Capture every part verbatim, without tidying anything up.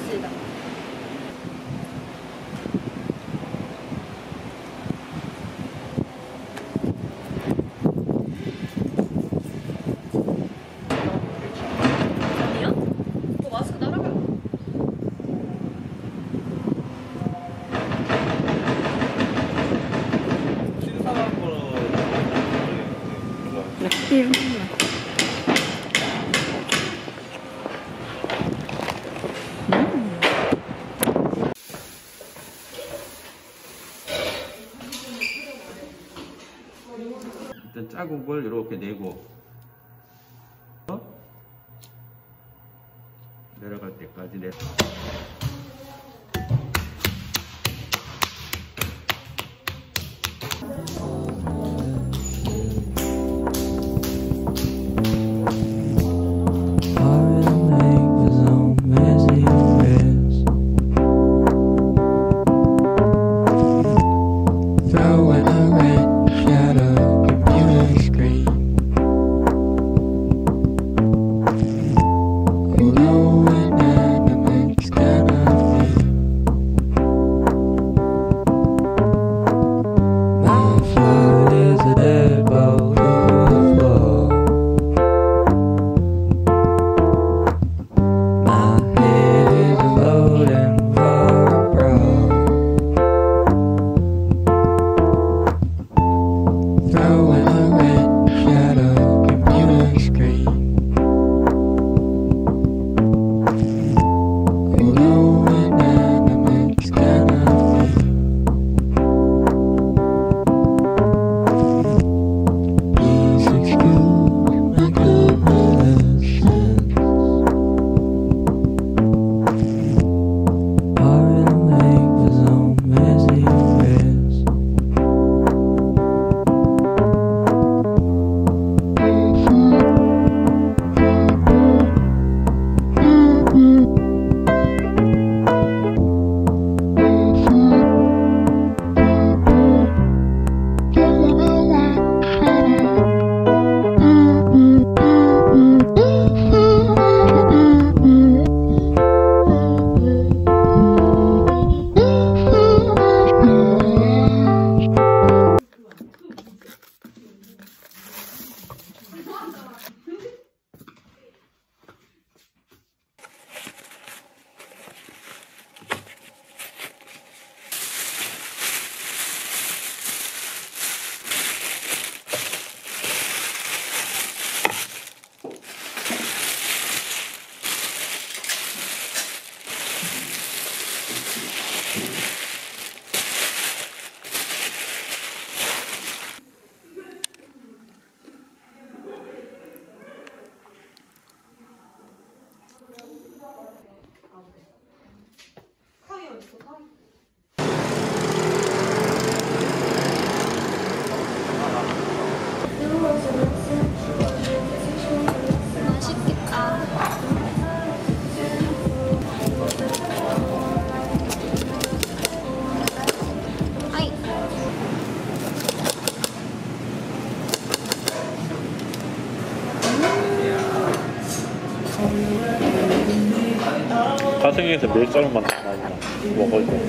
봅시다. 아니요? 어, 마스크 날아가요. 신선한 거로 락비를 일단 자국을 이렇게 내고 내려갈 때까지 내. 가생에서 밀가루만 많이 나 먹을 때.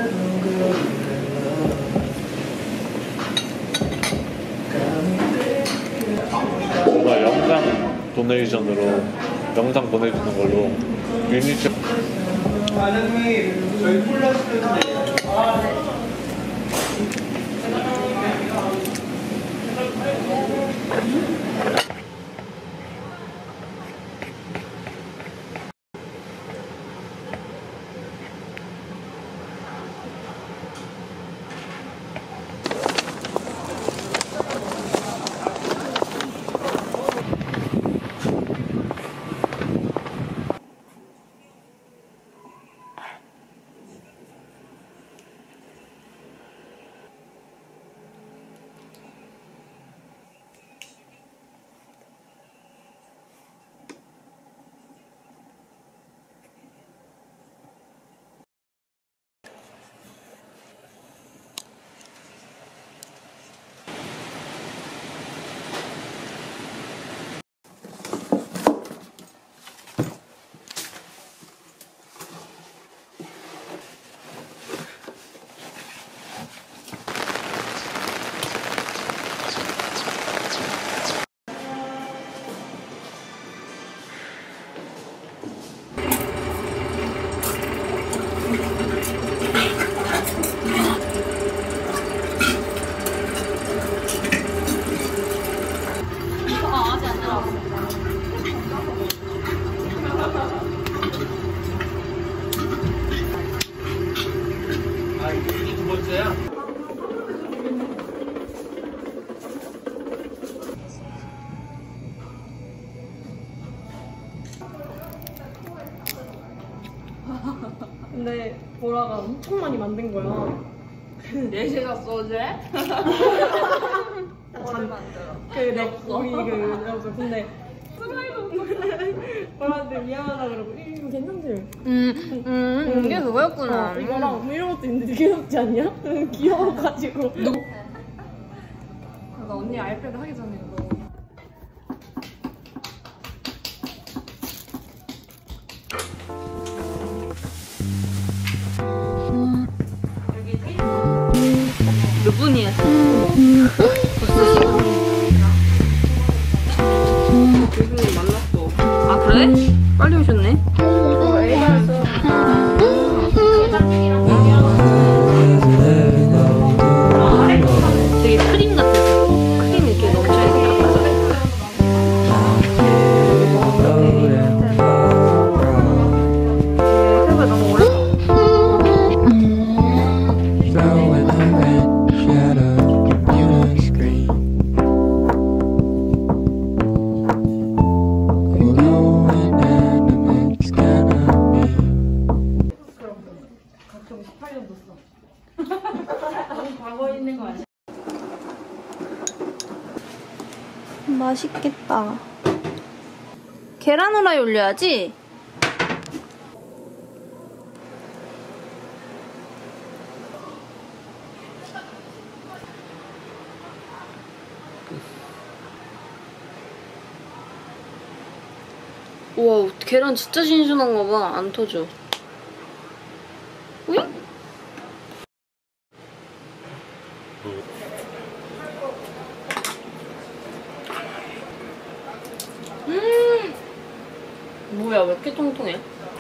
뭔가 영상 도네이션으로 영상 보내주는 걸로 유니트. 과장님 저희 콜라 시켰는데. 근데 보라가 엄청 많이 만든 거야. 내시가 소재? 잘 만들어. 그내 우리 그 근데 보라한테 미안하다 그러고 이거 괜찮지? 음, 음, 이게 그거였구나. 어, 이거랑 이런 것도 있는데 귀엽지 않냐? 귀여워가지고. 나 언니 아이패드 하기 전에 이거. 몇 분이야? 벌써 시간? 교수님 만났어. 아 그래? 빨리 오셨네. 되게 크림 같아서 크림 이렇게 넘쳐있는 것 같아. 생각보다 너무 오래. Throwing a red shadow computer screen. Although inanimate's gonna be. 가끔 십팔 년도 써. 너무 과거에 있는 거 아니야? 맛있겠다. 계란 후라이 올려야지. 우와, 계란 진짜 신선한가 봐. 안 터져. 으잉? 음! 뭐야, 왜 이렇게 통통해?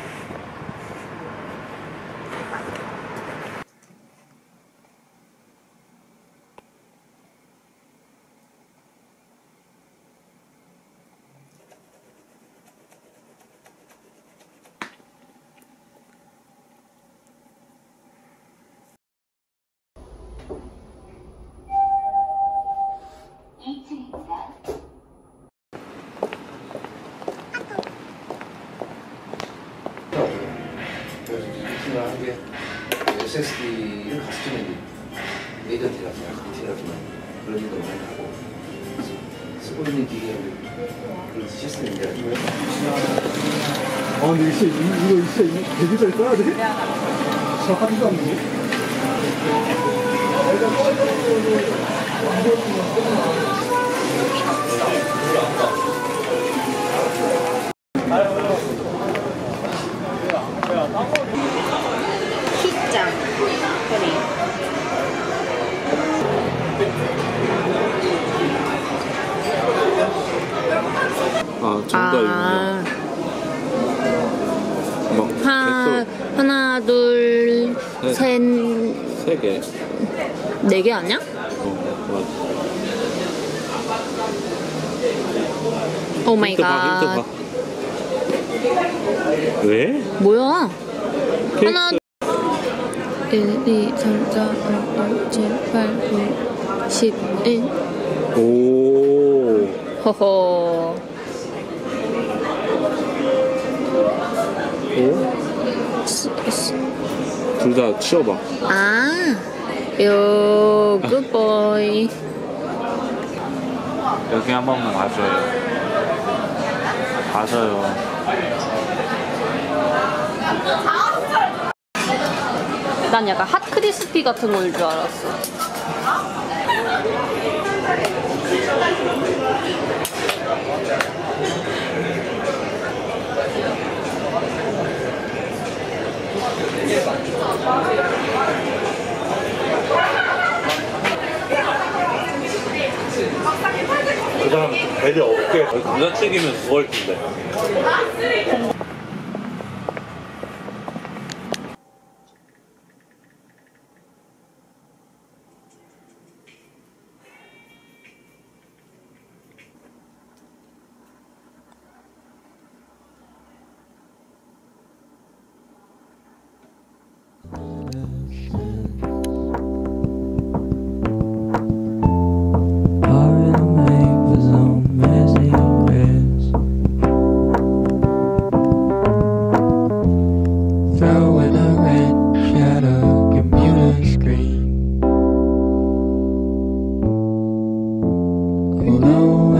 한게 에스에스디를 같이 쓰는 에이전트라든가 미팅이라든가 그런 일도 많이 하고 쓰고 있는 기계를 그런 시스템인데 아 근데 이거 진짜 이거 진짜 데뷔를 써야 돼? 저 하지도 않는데? 키짱 허리. 아, 정답 아, 막 하, 하나, 둘, 네. 셋, 세 개. 네 개 아니야? 어, 오 맞아. 마이 힌트 봐, 갓. 힌트 봐. 왜? 뭐야? 케이크. 하나, 일, 이, 삼, 사, 오, 육, 칠, 팔, 구, 십, 일. 오. 허허. 오? 둘 다 치워봐. 아, 요, 굿보이. 여기 한 번만 봐줘요. 봐줘요. 난 약간 핫 크리스피 같은 거일 줄 알았어. 그 다음 배려 없게 부자책이면 그걸 텐데. Our make was on messy rest. will know